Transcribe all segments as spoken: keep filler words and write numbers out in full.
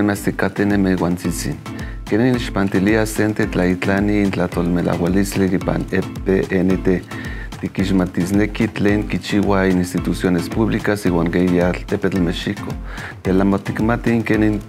masticatene meguantzitsin. Kenen xpantilia sente tlaitlani in tlatolmelaualisli pan E P N T. Tiquixmatisnequi tlen quichiua en instituciones públicas y guangayal Tepetl Mexico. De la moticmatin kenen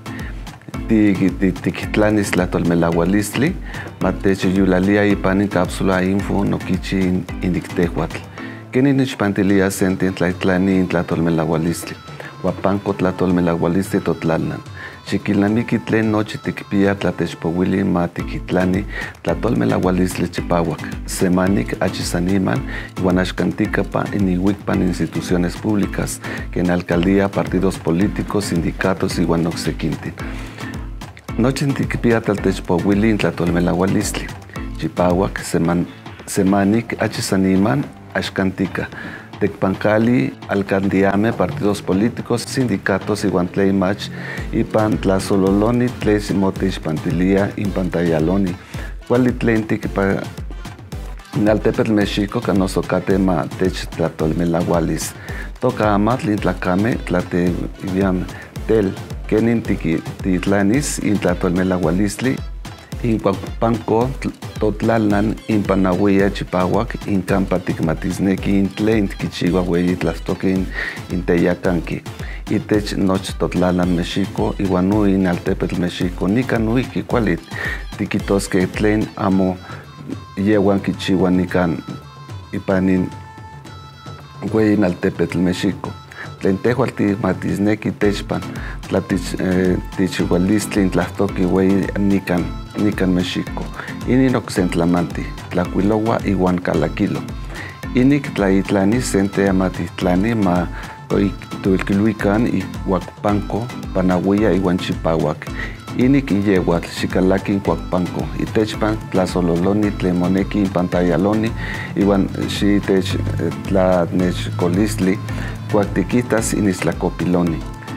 tiquitlanis tlatolmelaualisli, mateche yulalia y pan en cápsula info no quichi indictehuatl. Kenen xpantilia sente in tlaitlani in tlatolmelaualisli. Huapanco tlatolmelaualisli totlalnan. Xiquilnamiqui tlen nochi tikpia tlatechpouili ma tiquitlani tlatolmelaualisli chipauac, semanic achisaniman iuan axcanticapa iniuicpan instituciones públicas, que en alcaldía, partidos políticos, sindicatos iuan ocsequintin. Nochi tikpia tlatechpouili tlatolmelaualisli chipauac, seman, semanic achisaniman axcantica. Tecpancali, alcandiame, partidos políticos, sindicatos, iguan tleimach, ipan tlasololoni, tlesimotich pantilia, impantayaloni. Cuali tlentic pa Naltepetl Mexico, canosocate ma tech tlatolmelaualis. Toca amat lintlacame, tlate iam tel, kenin titlanis, in tlatolmelaualisli, in panco totlalnan in panahuia chipauac in campa ticmatisnequi in tlent quichigua hueyi tlastoque in teyacanqui. Itech noch totlalnan Mexico iguanu in Altepetl Mexico. Nica nuiki cualit tiquitosque tlen amo yehuan quichigua nican ipanin hueyi in Altepetl Mexico. Tlen tehual ticmatisnequi techpan tlatichihualistli in tlastoque hueyi nican nican Mexico. Ini noxentlamanti, tlacuilowa iguan calaquilo. Inik tlaitlani sente amatitlani ma toilquiluican y huacpanco, panahuia iguan chipauac. Inik iyeuatl xicalaqui huacpanco, itechpan tlasololoni tlemonequi pantayaloni iguan xitech tlanechcolistli huactiquitas inislacopiloni.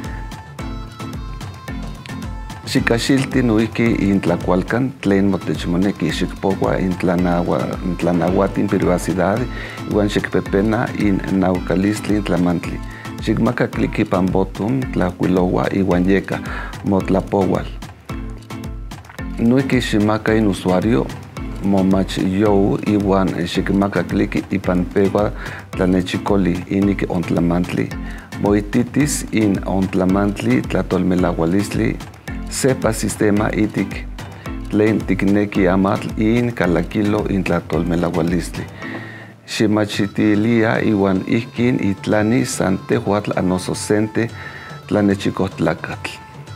Xicaxilti nuiki in tlacualcan tlen motechmoneki xicpogua in tlanahuatin privacidad iguan xicpepena in naucalistli in tlamantli. Xicmaca cliqui pan botum tlacuilowa iguan yeca motlapowal. Nuiki ximaca in usuario momach you iguan xicmaca cliqui ipan pegua tlanechicoli inik ontlamantli. Moititis in ontlamantli tlatolmelaualisli sepa sistema itik tlen tikneki amatl in calaquilo in tlatolmelaualisli. Ximachitilia iwan ihkin itlani san tehuatl anososente tlanechicotlacatl.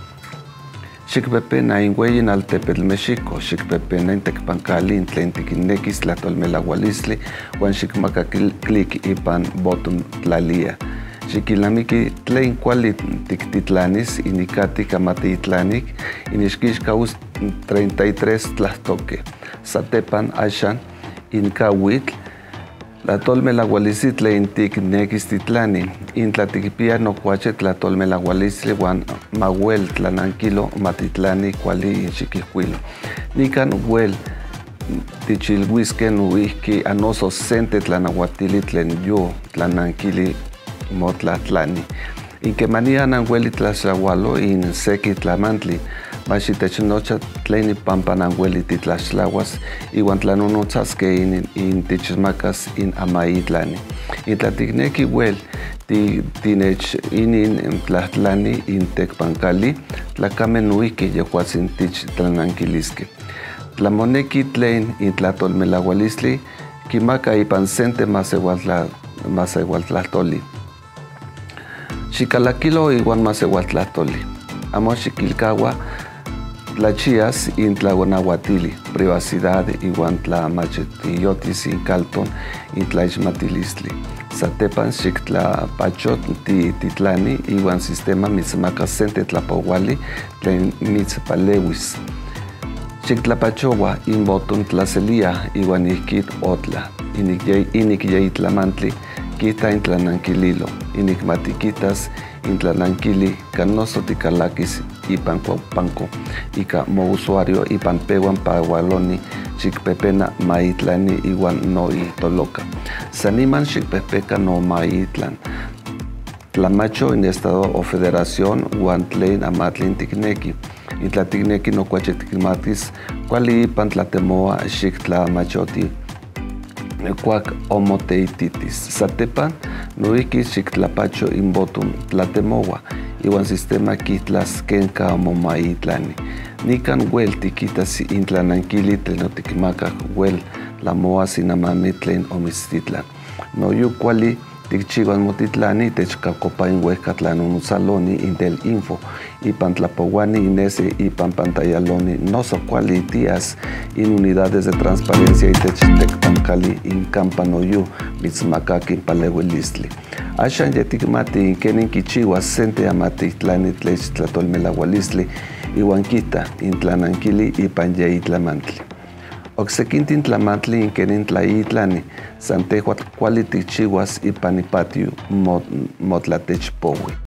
Xicpepena in hueyi in Altepetl Mexico, xicpepena in tecpancali in tlen tiknekis tlatolmelaualisli wan xicmaca clic ipan bottom tlalia. Xiquilnamiqui tlen cuali tictitlanis inicati camatitlanik inixquixcaus treinta y tres tlastoque. Satepan axan in cahuitl tlatolmelaualisli tlen ticnequis titlani. In tlaticpia nocuache tlatolmelaualisli wan mauel tlananquilo matitlani cuali in xiquihcuilo. Nican huel tichilhuisque nuihqui anoso sente tlanahuatili tlen yo tlananquili motlatlani. In que manian anhueli tlaxahualo in sequi tlamantli, maxitechnocha tlen pampan anhueli titlaxlahuas, iwan tlanunotzasque in, in tichmacas in amaitlani. In tlaticnequi huel tinech inin tlatlani in tecpancali, tlacame nuiki yehuatzin tich tlananquilisque. Tlamonequi tlen in tlatolmelaualisli, quimaca ipan sente maseualtlahtoli. Xicalaquilo iguan maseualtlahtoli. Amo xiquilcagua tlachias in tlaguanahuatili, privacidad iguan tlamachetiyotis in calton in tlaixmatilistli. Satepan xictlapachot titlani iguan sistema mitzmaca sente tlapouali tlen mitzpaleuis. Xictlapachoua in botun tlacelia iguan ihquit otla, inik yei tlamantli quita in tlananquililo, inik matiquitas in tlananquili canoso ticalaquis ipan cuaupanco, ica mo usuario ipan pehuan paualoni xicpepena maitlani iguan no itoloca. Saniman xicpepeca no maitlan. Tlamacho en estado o federación uan tlen amatlin ticnequi. Itlatikneki nokuachitikmatis kuali ipan tlatemoa xiktlamachoti kuak omoteititis. Satepan noihki xiktlapacho inbotum tlatemoa iwan sistema kitlas kenka omomaitlani. Nikan wel tikitas intlanankili tlen otikmakak wel tlamoa sinamami tlen omitztitlan. Noyu kuali tikchiuas motitlani techkakopa inwehkatlanonotsaloni intel info ipan tlapouani inese ipan pantallaloni noso kuali tias in unidades de transparencia itech tekpankali inkampa noyu mitzmakaki paleuilistli. Axan yetikmati kenin kichiuas sente amatitlani tlech tlatolmelaualistli iwan kita intlanankili ipan yeitlamantli. Oksekintin tlamantli inkenin tlaitlani san tehuatl kuali tikchiuas ipan ipatio motlatechpoui.